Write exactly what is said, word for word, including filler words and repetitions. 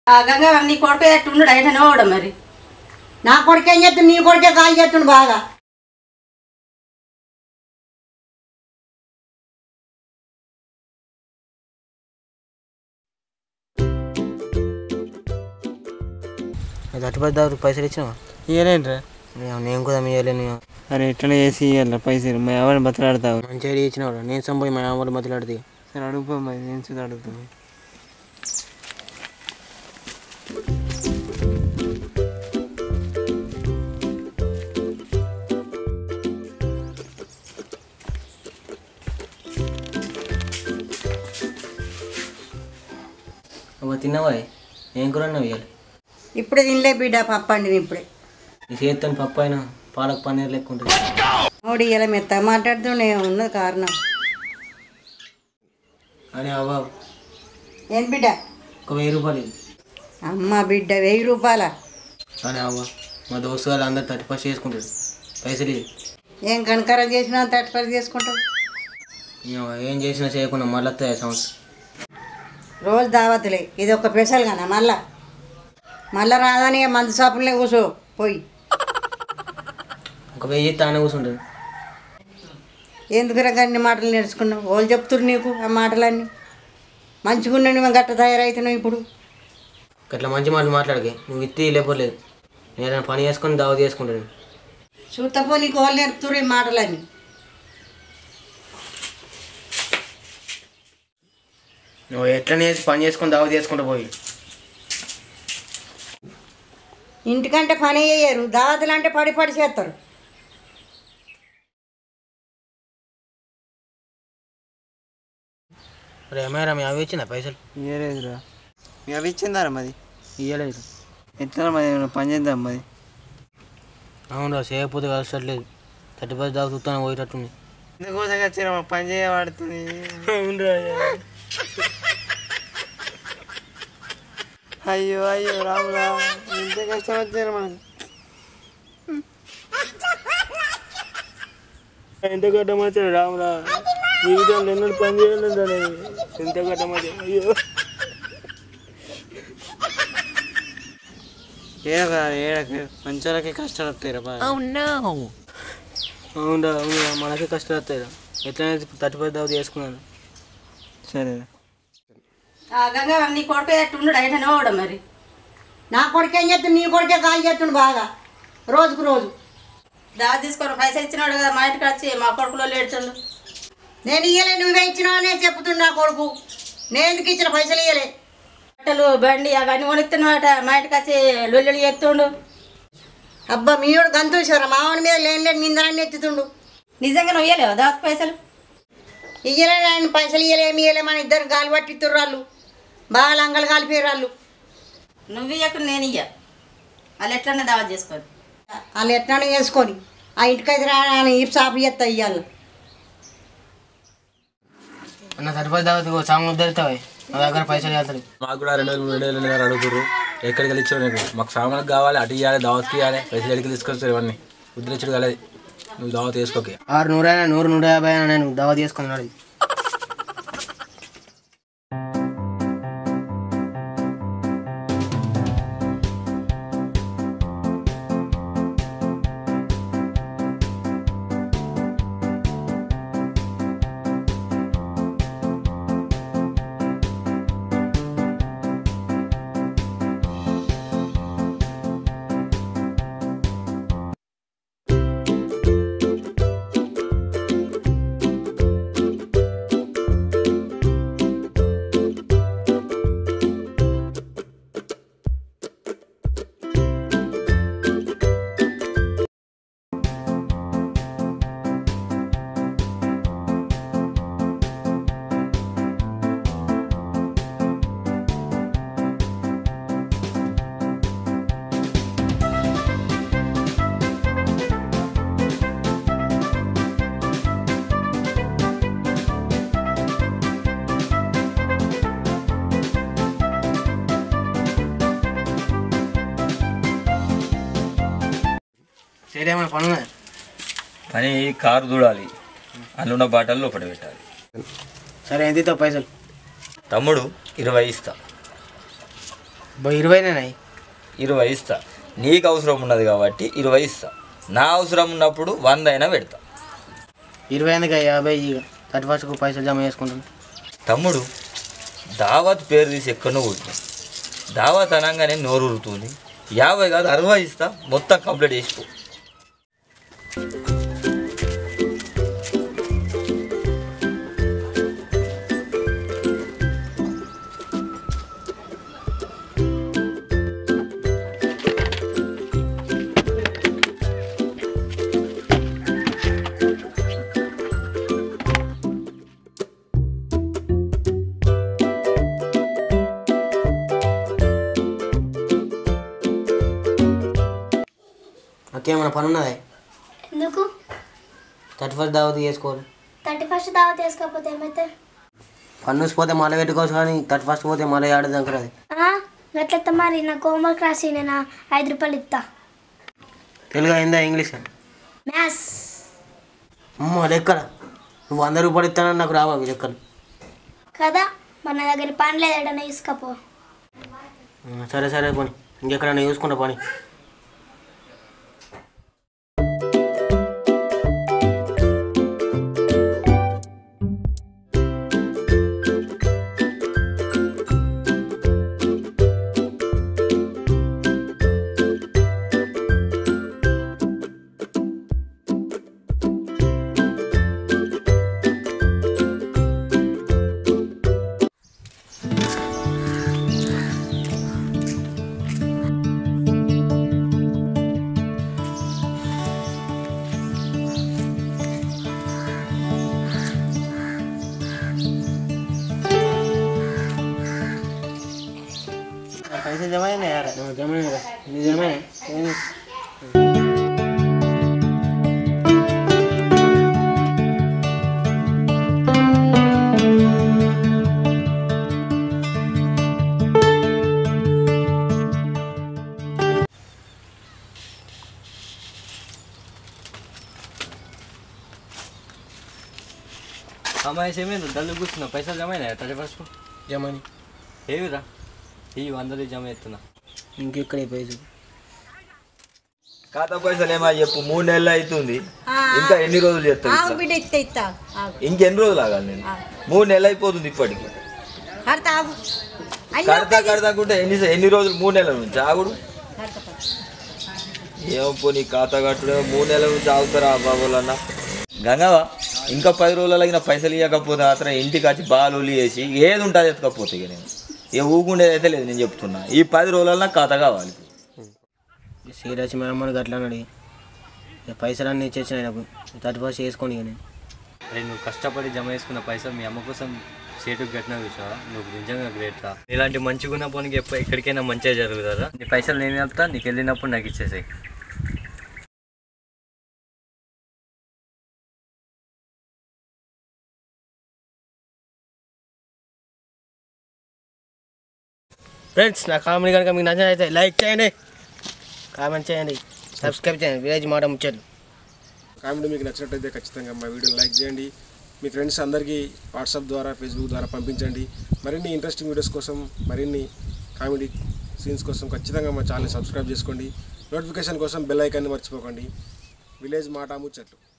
గంగా నీ కొడుకు ఎట్టుండు ఆయన నోవడం మరి నా కొడుకు ఏం చేస్తుంది నీ కొడుకే కాల్ చేస్తుండు బాగా అటుపడి పైసలు ఇచ్చినావా? ఇవ్వలేంట్రా నేను కూడా ఇవ్వలేను. అరే ఎట్లా చేసి ఇవ్వాలి పైసలు మా ఎవరిని బతలాడతావు? మంచిగా ఇచ్చినావు. నేను సంపోయి మా ఎవరు బతలాడితే సరే అడుగుపో మరి నేను చూసి అడుగుతాను. ఒక తిన్నావా? ఏం కూర అన్నావు ఇవ్వాలి? ఇప్పుడే తినలే బిడ్డ పప్పు అండి ఇప్పుడే. ఈ చేతితో పప్పు అయినా పాలకు పన్నీర్ లెక్క ఉంటుంది. ఓడి ఇలా మెత్త మాట్లాడుతూనే ఉన్నది కారణం. అని అవ్వ ఏం బిడ్డ? ఒక వెయ్యి రూపాయలు. అమ్మ బిడ్డ వెయ్యి రూపాయల? అని అవ్వ మా దోస్తు వాళ్ళు అందరు థర్టీ ఫస్ట్ చేసుకుంటారు. పైసలు ఏం కనకారం చేసినా థర్టీ ఫస్ట్ చేసుకుంటావు? ఏం చేసినా చేయకుండా మళ్ళీ వస్తాయి సంవత్సరం. రోజు దావతులే ఇది ఒక స్పెషల్ కదా మళ్ళా మళ్ళా రాదని మందు షాపులే కూర్చో పోయి. ఒక వెయ్యి తానే కూర్చుంటుంది. ఎందుకు అన్ని మాటలు నేర్చుకున్నావు? వాళ్ళు చెప్తున్నారు నీకు ఆ మాటలన్నీ. మంచిగా ఉండండి మేము గట్ట తయారవుతున్నావు ఇప్పుడు. అట్లా మంచి మాటలు మాట్లాడకే. నువ్వు ఇత్తి లేకపోలేదు. నేను పని చేసుకొని దావ చేసుకుంటాను. చూస్తపో నీకు వాళ్ళు నేర్పుతున్నారు ఈ మాటలన్నీ. నువ్వు ఎట్లా నేర్చి పని చేసుకొని దావ చేసుకుంటూ పోయి. ఇంటికంటే పని చేయరు, దావతులు అంటే పడి పడి చేస్తారు. రేమేరా మీ అవి ఇచ్చిందా పైసలు? ఇవ్వలేదురా. మీ అవి ఇచ్చిందారా మరి? ఇవ్వలేదు. ఎట్లా మరి పని చేద్దాం మరి? అవునురా చేయకపోతే కలసట్లేదు. థర్టీ ఫస్ట్ దాకా చూస్తాను పోయేటట్టుంది. ఎందుకోసం వచ్చారా పని చేయబడుతుంది? అవునరా. అయ్యో అయ్యో రామురా ఎంత కష్టం వచ్చారు మనకు. ఎంత కట్టం వచ్చారు రామురా. జీవితంలో ఎన్నో పని చేయాలి. ఎంత కట్టం వచ్చారు. అయ్యో ఏడక ఏడక మంచి కష్టాలు వస్తాయిరా బాగా. అవునరా అవునరా మనకే కష్టాలు వస్తాయిరా. ఎట్లయినా థర్టీ ఫస్ట్ దాకా చేసుకున్నాను. సరేరా. గంగా నీ కొడుకు ఎట్టుండు ఆయన నోవడం మరి నా కొడుకు ఏం చేస్తుంది నీ కొడుకే కాల్ చేస్తుండు బాగా రోజుకు రోజు. దావ తీసుకొని పైసలు ఇచ్చినాడు కదా మా ఇంటికి వచ్చి మా కొడుకులో ఏడ్చుండు. నేను ఇయ్యలే నువ్వే ఇచ్చినావు అనే చెప్తుండు నా కొడుకు. నేను ఎందుకు ఇచ్చిన పైసలు ఇయ్యలే. బట్టలు బండి అవన్నీ కొనిస్తున్నాడట మా ఇంటికి వచ్చి లొల్లి ఎత్తుండు. అబ్బా మీయోడు గంతూసారా మావాడి మీద లేని లేని నిందరాన్ని ఎత్తుతుండు. నిజంగా నువ్వు ఇయ్యలేవు దావ పైసలు? ఇయ్యలే ఆయన పైసలు ఇయ్యలేమి ఇయ్యలే మన ఇద్దరు గాలి పట్టిస్తుర్రు వాళ్ళు. బాగా లంగలు కాలిపోయారు వాళ్ళు. నువ్వు ఇయ్యకుండా నేను ఇయ్య. వాళ్ళు ఎట్లన్నా దావా చేసుకోరు. వాళ్ళు ఎట్లా వేసుకొని ఆ ఇంటికైతే రాని ఈ షాపు చేస్తా ఇయ్యాలి. అన్న థర్టీ ఫస్ట్ దాకా సాంగ్ ఉద్దరుతావు. నా దగ్గర పైసలు వెళ్తాయి. మాకు కూడా రెండు వేలు మూడు వేలు నేను అడుగుతుర్రు. ఎక్కడికి వెళ్ళి ఇచ్చాడు నీకు? మాకు సామాన్లకు కావాలి, అటు ఇవ్వాలి, దావత్కి ఇవ్వాలి. పైసలు ఎక్కడికి తీసుకొస్తారు ఇవన్నీ ఉద్దరించడు కాలేదు. నువ్వు దావత్ వేసుకోకే. ఆరు నూరైనా నూరు నూట యాభై అయినా నేను దావా తీసుకున్నాడు. సరే మన పని పని కారు చూడాలి, అందులో బాటలు లోపల పెట్టాలి. సరే ఎంత పైసలు? తమ్ముడు ఇరవై ఇస్తా. ఇరవైనా ఇరవై ఇస్తా. నీకు అవసరం ఉన్నది కాబట్టి ఇరవై ఇస్తా. నా అవసరం ఉన్నప్పుడు వంద అయినా పెడతా. ఇరవై ఎందుకు యాభై థర్టీ ఫస్ట్కు పైసలు జమ చేసుకుంటాను. తమ్ముడు దావత్ పేరు తీసి ఎక్కడో కొట్టినా దావత్ అనగానే నోరు ఉరుతుంది. యాభై కాదు అరవై ఇస్తా, మొత్తం కంప్లీట్ చేసుకో. నాకేమైనా పని ఉన్నదా? ఎందుకు? థర్టీ ఫస్ట్ దావత్ చేసుకోవాలి. థర్టీ ఫస్ట్ దావత్ వేసుకోకపోతే ఏమైతే? పన్ను పోతే మళ్ళీ పెట్టుకోవచ్చు, కానీ థర్టీ ఫస్ట్ పోతే మళ్ళీ ఆడదానికి రాదు. గట్లెత్తా మరి నాకు హోంవర్క్ రాసి నేను ఐదు రూపాయలు ఇస్తా. తెలుగు అయిందా ఇంగ్లీష్? మ్యాథ్స్. అమ్మ లెక్కల నువ్వు వంద రూపాయలు ఇస్తానని నాకు రావా లెక్కలు కదా, మన దగ్గర పని లేదన్నా తీసుకపో. సరే సరే పోనీ, ఇంకెక్కడన్నా చూసుకుంటా పని. पैसे जमा है ना यार, जमा है नहीं जमा है అమ్మాయి ఏమైంది డల్లు కూర్చున్నా? పైసలు జమ అయినాయా థర్టీ ఫస్ట్? జమని ఏమిరా ఈ వందలు జమ ఎత్తున్నా. ఇంకెక్కడ పైసలు? ఖాతా పైసలు ఏమో చెప్పు. మూడు నెలలు అవుతుంది, ఇంకా ఎన్ని రోజులు చేస్తాను? ఇంకెన్ని రోజులు ఆగాలి నేను? మూడు నెలలు అయిపోతుంది ఇప్పటికి. కడతా కడతాకుంటే ఎన్ని ఎన్ని రోజులు? మూడు నెలల నుంచి ఆగుడు. ఏమో పోనీ ఖాతా కట్టుడే మూడు నెలల నుంచి ఆగుతారా బాబోలన్నా? గంగవా ఇంకా పది రోజులకి నా పైసలు ఇవ్వకపోతే మాత్రం ఇంటికి వచ్చి బాలులు వేసి ఏది ఉంటుంది ఎత్తకపోతే ఇక నేను ఇక ఊకుండేది అయితే లేదు. నేను చెప్తున్నా ఈ పది రోజులలో నాకు ఖాతా కావాలి. సీరియస్ మేడం అట్లా అడిగి పైసలు అన్నీ ఇచ్చేసిన నాకు థర్టీ ఫస్ట్ వేసుకోండి. ఇక నేను అరే నువ్వు కష్టపడి జమ చేసుకున్న పైసలు మీ అమ్మ కోసం సేటుకు కట్టినా చూసావా? నువ్వు నిజంగా గ్రేట్ రా. ఇలాంటి మంచిగా ఉన్న పోనీ ఎప్పుడు ఎక్కడికైనా మంచిగా జరుగుతుందా? నీ పైసలు నేను వెళ్తా, నీకు వెళ్ళినప్పుడు నాకు ఇచ్చేసాయి. ఫ్రెండ్స్ నా కామెడీ కనుక మీకు నచ్చినట్లయితే లైక్ చేయండి, కామెంట్ చేయండి, సబ్స్క్రైబ్ చేయండి. విలేజ్ మాట ముచ్చట్లు కామెడీ మీకు నచ్చినట్లయితే ఖచ్చితంగా మా వీడియోని లైక్ చేయండి. మీ ఫ్రెండ్స్ అందరికీ వాట్సాప్ ద్వారా ఫేస్బుక్ ద్వారా పంపించండి. మరిన్ని ఇంట్రెస్టింగ్ వీడియోస్ కోసం, మరిన్ని కామెడీ సీన్స్ కోసం ఖచ్చితంగా మా ఛానల్ సబ్స్క్రైబ్ చేసుకోండి. నోటిఫికేషన్ కోసం బెల్ ఐకాన్ని మర్చిపోకండి. విలేజ్ మాట ముచ్చట్లు.